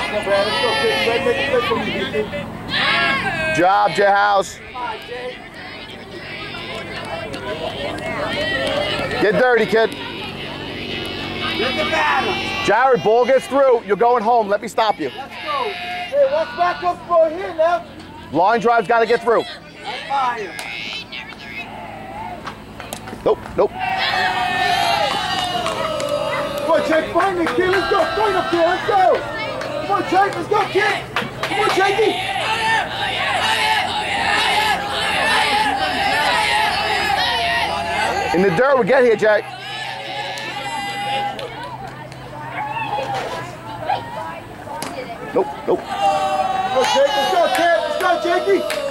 Job, J House. Get dirty, kid. Jared, ball gets through. You're going home. Let me stop you. Let's go. Hey, what's back up for here now? Line drive's got to get through. Nope, nope. Come on, Jake, find the kid. Let's go. Find the kid. Let's go. Come on, Jake. Let's go, kid. Come on, Jakey. In the dirt, we get here, Jake. Nope, nope. Let's go, kid. Let's go, Jakey.